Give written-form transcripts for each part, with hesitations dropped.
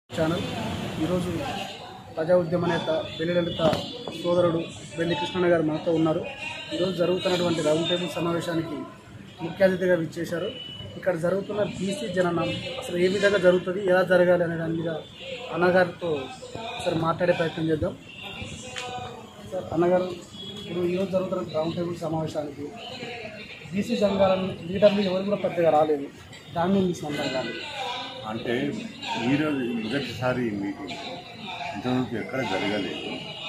Channel ఈరోజు ప్రజా ఉద్యమ నేత వెల్లిలలిత సోదరుడు వెల్లి కృష్ణన్న గారు మనతో ఉన్నారు. ఈరోజు జరుగుతున్నటువంటి రౌండ్ టేబుల్ సమావేశానికి ముఖ్య అతిథిగా విచ్చేశారు. ఇక్కడ జరుగుతున్న బీసీ జననం అసలు ఏ విధంగా జరుగుతుంది, ఎలా జరగాలి అనే దాని మీద అన్నగారితో ఒకసారి మాట్లాడే ప్రయత్నం చేద్దాం. సార్ అన్నగారు, ఇప్పుడు ఈరోజు జరుగుతున్న రౌండ్ టేబుల్ సమావేశానికి బీసీ సంఘాలను లీడర్లు ఎవరు కూడా పెద్దగా రాలేదు. దాన్ని మీ సంఘం కాలేదు అంటే ఈరోజు మొదటిసారి ఈ మీటింగ్ ఇంతవరకు ఎక్కడ జరగలేదు.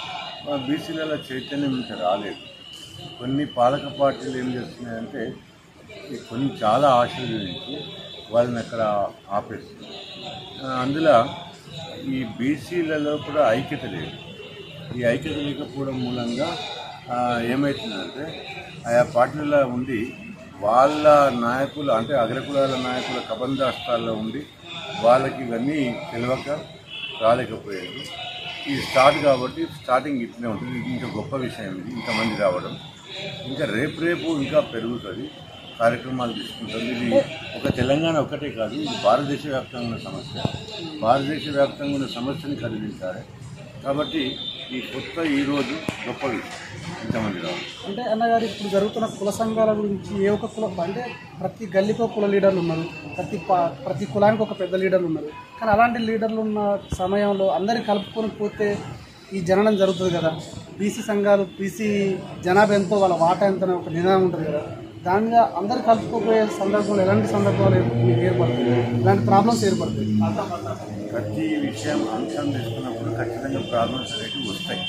బీసీల చైతన్యం ఇంకా రాలేదు. కొన్ని పాలక పార్టీలు ఏం చేస్తున్నాయంటే కొన్ని చాలా ఆశీర్వదించి వాళ్ళని అక్కడ ఆపేస్తుంది. అందులో ఈ బీసీలలో కూడా ఐక్యత లేదు. ఈ ఐక్యత లేకపోవడం మూలంగా ఏమవుతుందంటే ఆయా పార్టీలలో ఉండి వాళ్ళ నాయకులు అంటే అగ్రకులాల నాయకుల కబంధాస్తాల్లో ఉండి వాళ్ళకి ఇవన్నీ తెలియక రాలేకపోయారు. ఇది స్టార్ట్ కాబట్టి స్టార్టింగ్ ఇట్లనే ఉంటుంది. ఇది ఇంకా గొప్ప విషయం. ఇది ఇంతమంది రావడం ఇంకా రేపు ఇంకా పెరుగుతుంది, కార్యక్రమాలు తీసుకుంటుంది. ఇది ఒక తెలంగాణ ఒక్కటే కాదు, ఇది భారతదేశ వ్యాప్తంగా ఉన్న సమస్య. భారతదేశ వ్యాప్తంగా ఉన్న సమస్యని కదిలించాలి కాబట్టి ఈ కొత్త ఈరోజు గొప్ప విషయం ఇంతమంది రావాలి. అంటే అన్నగారు, ఇప్పుడు జరుగుతున్న కుల సంఘాల గురించి ఏ ఒక్క కులం అంటే ప్రతి గల్లీకి ఒక కుల లీడర్లు ఉన్నారు, ప్రతి కులానికి ఒక పెద్ద లీడర్లు ఉన్నారు. కానీ అలాంటి లీడర్లు ఉన్న సమయంలో అందరినీ కలుపుకొని పోతే ఈ జననం జరుగుతుంది కదా. బీసీ సంఘాలు బీసీ జనాభా ఎంతో వాళ్ళ వాటా ఎంత ఒక నినాదం ఉంటుంది కదా. దానిగా అందరు కలుపుకోపోయే సందర్భంలో ఎలాంటి సందర్భాలు ఏర్పడుతుంది, ఇలాంటి ప్రాబ్లమ్స్ ఏర్పడుతుంది. ప్రతి విషయం అంశం తీసుకున్నప్పుడు ఖచ్చితంగా ప్రాబ్లమ్స్ అనేవి వస్తాయి.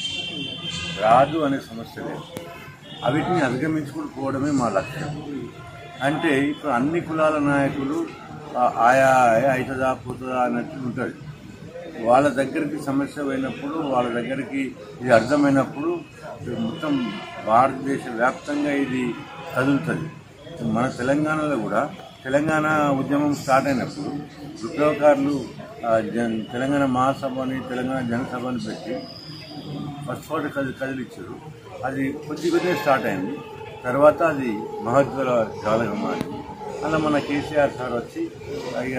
రాదు అనే సమస్య లేదు. వీటిని అధిగమించుకుని పోవడమే మా లక్ష్యం. అంటే ఇప్పుడు అన్ని కులాల నాయకులు ఆయా అవుతుందా పోతుందా అన్నట్టు ఉంటుంది. వాళ్ళ దగ్గరికి సమస్య పోయినప్పుడు, వాళ్ళ దగ్గరికి ఇది అర్థమైనప్పుడు మొత్తం భారతదేశ వ్యాప్తంగా ఇది కదులుతుంది. మన తెలంగాణలో కూడా తెలంగాణ ఉద్యమం స్టార్ట్ అయినప్పుడు విప్లవకారులు తెలంగాణ మహాసభని తెలంగాణ జనసభని పెట్టి ఫస్ట్ కదిలిచ్చారు. అది కొద్దిగా స్టార్ట్ అయింది. తర్వాత అది మహత్వల జాలగా మారింది. అలా మన కేసీఆర్ సార్ వచ్చి ఇక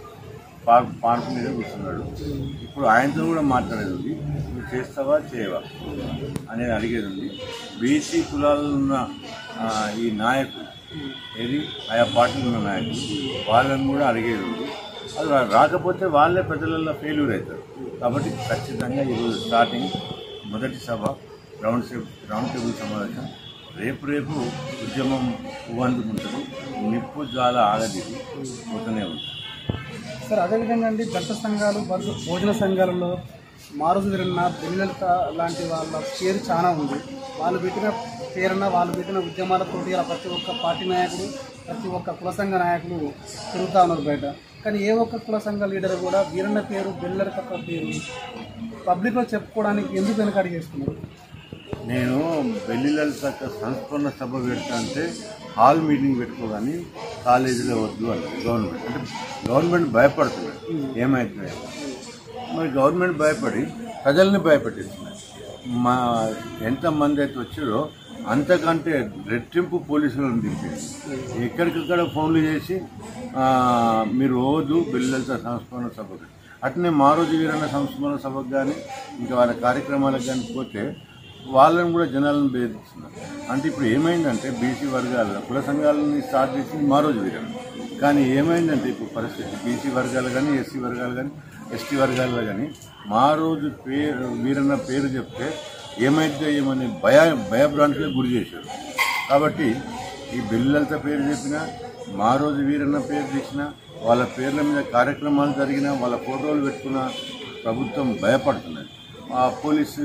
పార్క్ మీద కూర్చున్నాడు. ఇప్పుడు ఆయనతో కూడా మాట్లాడేది ఉంది, నువ్వు చేస్తావా చేయవా అనేది అడిగేది ఉంది. బీసీ కులాల్లో ఉన్న ఈ నాయకులు ఏది ఆయా పార్టీలు ఉన్న నాయకులు వాళ్ళని కూడా అడిగేది ఉంది. అది రాకపోతే వాళ్ళే ప్రజలలో ఫెయిల్యూర్ అవుతారు. కాబట్టి ఖచ్చితంగా ఈరోజు స్టార్టింగ్ మొదటి సభ రౌండ్ టేబుల్ సమావేశం. రేపు ఉద్యమం ఉవ్వందుకుంటుంది. నిప్పు జ్వాల ఆగదిగి పోతూనే ఉంటుంది. సార్ అదేవిధంగా అండి, దళిత సంఘాలు భోజన సంఘాలలో మారుజు వీరన్న, వెల్లిలలిత లాంటి వాళ్ళ పేరు చాలా ఉంది. వాళ్ళు పెట్టిన పేరున వాళ్ళు పెట్టిన ఉద్యమాలతోటి అలా ప్రతి ఒక్క పార్టీ నాయకుడు, ప్రతి ఒక్క కుల సంఘ నాయకులు తిరుగుతూ ఉన్నారు బయట. కానీ ఏ ఒక్క కుల సంఘ లీడర్ కూడా వీరన్న పేరు, వెల్లిలలిత పేరు పబ్లిక్లో చెప్పుకోవడానికి ఎందుకు వెనకాడి చేస్తున్నారు? నేను వెల్లిలలిత సంస్కరణ సభ పెడతా అంటే హాల్ మీటింగ్ పెట్టుకోగాని కాలేజీలో వద్దు అన్నది గవర్నమెంట్. అంటే గవర్నమెంట్ భయపడుతుంది ఏమవుతుంది. మరి గవర్నమెంట్ భయపడి ప్రజల్ని భయపెట్టిస్తున్నారు. ఎంతమంది అయితే వచ్చారో అంతకంటే రెట్టింపు పోలీసులను దింపింది. ఎక్కడికక్కడ ఫోన్లు చేసి మీరు రోజు వెల్లిలలిత సంస్మరణ సభకు, అట్నే మారోజు వీరన్న సంస్మరణ సభకు కానీ ఇంకా వాళ్ళ కార్యక్రమాలకు కానీ పోతే వాళ్ళని కూడా జనాలను బెదిరిస్తున్నారు. అంటే ఇప్పుడు ఏమైందంటే బీసీ వర్గాల కుల సంఘాలని స్టార్ట్ చేసింది మారోజు వీరన్న. కానీ ఏమైందంటే ఇప్పుడు పరిస్థితి బీసీ వర్గాలు కానీ, ఎస్సీ వర్గాలు కానీ, ఎస్టీ వర్గాల్లో కానీ మారోజు వీరన్న పేరు చెప్తే ఏమైతే ఏమని భయభ్రాంతికి గురి చేశారు. కాబట్టి ఈ వెల్లిలలిత పేరు చెప్పినా, మారోజు వీరన్న పేరు చేసినా, వాళ్ళ పేర్ల మీద కార్యక్రమాలు జరిగినా, వాళ్ళ ఫోటోలు పెట్టుకున్న ప్రభుత్వం భయపడుతున్నది. పోలీసు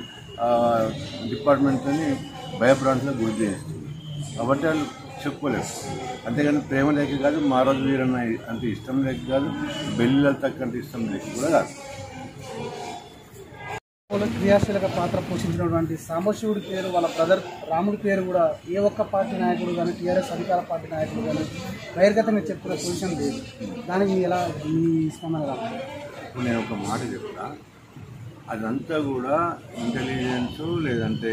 డిపార్ట్మెంట్ని భయభ్రాంతికి గురి చేస్తుంది. కాబట్టి వాళ్ళు చెప్పుకోలేరు. అంతేగాని ప్రేమ లేక కాదు, మారోజు వీరన్న అంటే ఇష్టం లేక కాదు, వెల్లిలలిత అంటే ఇష్టం లేక కూడా కాదు. క్రియాశీలక పాత్ర పోషించినటువంటి సాంబశివుడి పేరు, వాళ్ళ బ్రదర్ రాముడి పేరు కూడా ఏ ఒక్క పార్టీ నాయకుడు కానీ, టీఆర్ఎస్ అధికార పార్టీ నాయకుడు కానీ బహిర్గతంగా చెప్పుకునే పొజిషన్ లేదు. దానికి ఎలా మీ స్పందన? ఇప్పుడు నేను ఒక మాట చెప్తా, అదంతా కూడా ఇంటెలిజెన్స్ లేదంటే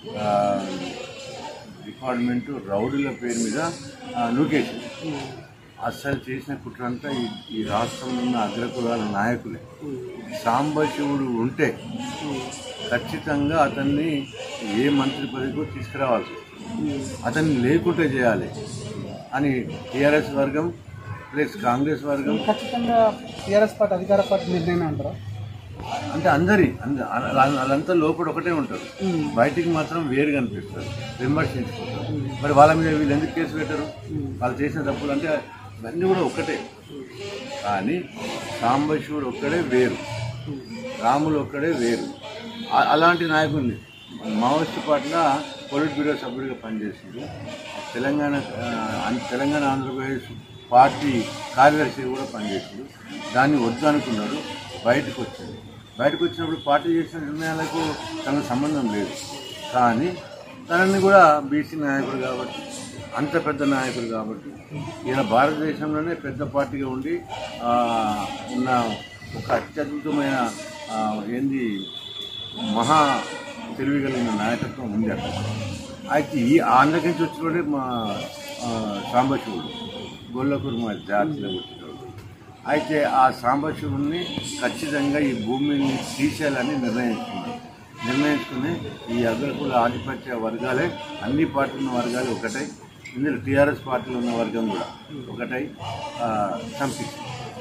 డిపార్ట్మెంటు రౌడీల పేరు మీద నూకేసింది. అసలు చేసిన కుట్రంతా ఈ రాష్ట్రంలో ఉన్న అగ్రకులాల నాయకులే. సాంబశివుడు ఉంటే ఖచ్చితంగా అతన్ని ఏ మంత్రి పదవికో తీసుకురావాల్సి వస్తుంది, అతన్ని లేకుంటే చేయాలి అని టీఆర్ఎస్ వర్గం ప్లస్ కాంగ్రెస్ వర్గం. ఖచ్చితంగా టీఆర్ఎస్ పార్టీ అధికార పార్టీ నిర్ణయం అంటారా? అంటే వాళ్ళంతా లోపల ఒకటే ఉంటారు, బయటికి మాత్రం వేరు కనిపిస్తారు, విమర్శించుకుంటారు. మరి వాళ్ళ మీద వీళ్ళు ఎందుకు కేసు పెట్టరు? వాళ్ళు చేసిన తప్పులు అంటే ఇవన్నీ కూడా ఒకటే. కానీ సాంబశివుడు ఒక్కడే వేరు, రాములు ఒక్కడే వేరు. అలాంటి నాయకుడిని మావోయిస్టు పార్టీలో పొలిట్ బ్యూరో సభ్యుడిగా పనిచేసింది. తెలంగాణ ఆంధ్రప్రదేశ్ పార్టీ కార్యదర్శిగా కూడా పనిచేసింది. దాన్ని వద్దు అనుకున్నాడు, బయటకు వచ్చింది. బయటకు వచ్చినప్పుడు పార్టీ చేసిన నిర్ణయాలకు తనకు సంబంధం లేదు. కానీ తనని కూడా బీసీ నాయకుడు కాబట్టి, అంత పెద్ద నాయకుడు కాబట్టి, ఈయన భారతదేశంలోనే పెద్ద పార్టీగా ఉండి ఉన్న ఒక అత్యద్భుతమైన మహా తెలివిగలిగిన నాయకత్వం ఉంది అక్కడ. అయితే ఈ ఆంధ్ర నుంచి వచ్చినోడే మా సాంబశివుడు, గొల్లకుర్మ జాతిలో వచ్చినోడు. అయితే ఆ సాంబశివుడిని ఖచ్చితంగా ఈ భూమిని తీసేయాలని నిర్ణయించుకుని ఈ అగ్రకుల ఆధిపత్య వర్గాలే, అన్ని పార్టీల వర్గాలు ఒకటై, ఇందులో టీఆర్ఎస్ పార్టీలో ఉన్న వర్గం కూడా ఒకటై చంపించింది.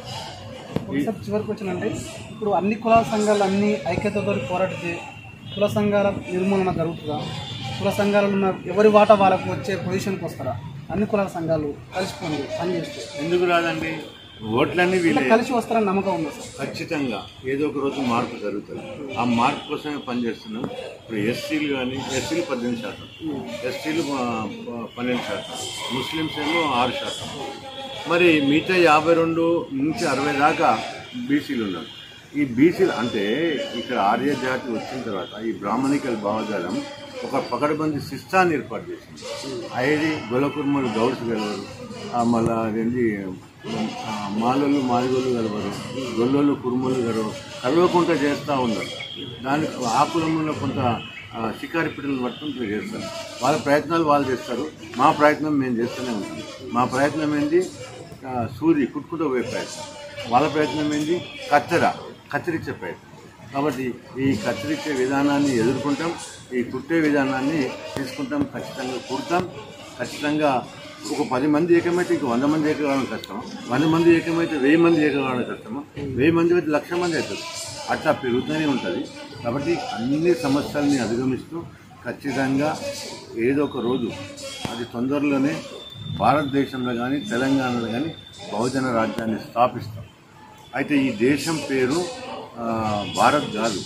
చివరికి వచ్చినంటే ఇప్పుడు అన్ని కుల సంఘాలు అన్ని ఐక్యతతో పోరాడితే కుల సంఘాల నిర్మూలన జరుగుతుందా? కుల సంఘాలలో ఉన్న ఎవరి వాటా వాళ్ళకు వచ్చే పొజిషన్కి వస్తారా? అన్ని కుల సంఘాలు కలిసిపోండి పనిచేస్తే ఎందుకు రాదండి? ఓట్లన్నీ వీళ్ళు కలిసి వస్తారని నమ్మకం ఉంది సార్. ఖచ్చితంగా ఏదో ఒక రోజు మార్పు జరుగుతుంది. ఆ మార్పు కోసమే పనిచేస్తున్నాం. ఇప్పుడు ఎస్సీలు 18%, ఎస్టీలు 12%, ముస్లిమ్స్ ఏమో 6%. మరి మిగతా 52 నుంచి 60 దాకా బీసీలు ఉన్నారు. ఈ బీసీలు అంటే ఇక్కడ ఆర్య జాతి వచ్చిన తర్వాత ఈ బ్రాహ్మణికల్ భావజాలం ఒక పకడ్బందీ సిస్టాన్ని ఏర్పాటు చేసింది. ఐడి గొల్లకుర్మలు గౌడ్స్ గెలవరు, మళ్ళీ అదేంటి మాలోళ్ళు మాదిగోళ్ళు గెలవరు, గొల్లోళ్ళు కుర్మలు కలవకుండా చేస్తూ ఉన్నారు. దానికి ఆ కులంలో కొంత షికారి పిట్టలను పట్టుకుని చేస్తారు. వాళ్ళ ప్రయత్నాలు వాళ్ళు చేస్తారు, మా ప్రయత్నం మేము చేస్తూనే ఉంటాం. మా ప్రయత్నం ఏంటి? సూది కుట్టుకుంటూ పోయే ప్రయత్నం. వాళ్ళ ప్రయత్నం ఏంటి? కత్తిరించే ప్రయత్నం. కాబట్టి ఈ కత్తిరించే విధానాన్ని ఎదుర్కొంటాం, ఈ కుట్టే విధానాన్ని తీసుకుంటాం, ఖచ్చితంగా కుడతాం. ఖచ్చితంగా ఒక 10 మంది ఏకమైతే ఇంక 100 మంది ఏకకావడం కష్టమా? 100 మంది ఏకమైతే 1000 మంది ఏకకావడం కష్టమా? 1000 మంది అయితే 1,00,000 మంది అవుతుంది. అట్లా పెరుగుతూనే ఉంటుంది. కాబట్టి అన్ని సమస్యల్ని అధిగమిస్తూ ఖచ్చితంగా ఏదో ఒక రోజు, అది తొందరలోనే భారతదేశంలో కానీ తెలంగాణలో కానీ బహుజన రాజ్యాన్ని స్థాపిస్తాం. అయితే ఈ దేశం పేరు భారత్ కాదు,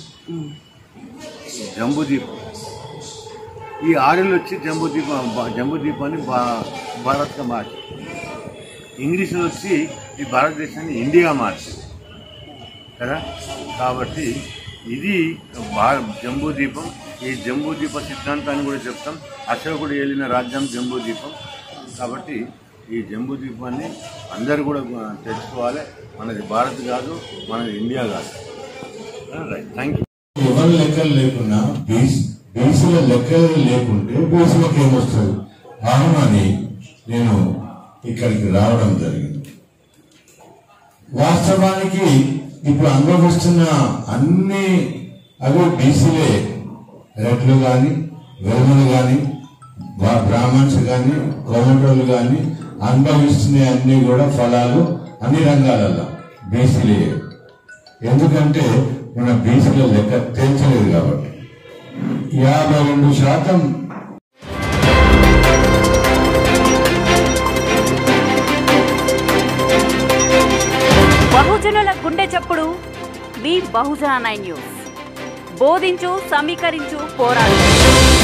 జంబూద్వీపం. ఈ ఆర్యులు వచ్చి జంబూద్వీపాన్ని భారత్గా మార్చారు. ఇంగ్లీషులు వచ్చి ఈ భారతదేశాన్ని ఇండియా మార్చారు కదా. కాబట్టి ఇది జంబూద్వీపం. ఈ జంబూద్వీప సిద్ధాంతాన్ని కూడా చెప్తాం. అశోకుడు ఏలిన రాజ్యం జంబూద్వీపం. కాబట్టి ఈ జంబూద్వీపాన్ని అందరూ కూడా తెలుసుకోవాలి. మనది భారత్ కాదు, మనది ఇండియా కాదు. Right, thank you. ఎవరి లెక్కలు లేకున్నా బీసీల లెక్కలు లేకుంటే బీసీలకు ఏమొస్తుంది అని నేను ఇక్కడికి రావడం జరిగింది. వాస్తవానికి ఇప్పుడు అనుభవిస్తున్న అన్ని అవి బీసీలే. రెడ్లు కానీ, వెలుమలు కానీ, బ్రాహ్మణ్స్ కానీ, కోమటోళ్ళు కానీ అనుభవిస్తున్న అన్ని కూడా ఫలాలు అన్ని రంగాలలో బీసీలే. ఎందుకంటే మన బీసీల లెక్క తేల్చలేదు కాబట్టి 52%. బహుజనుల గుండె చప్పుడు మీ బహుజన 9 న్యూస్. బోధించు, సమీకరించు, పోరాడు.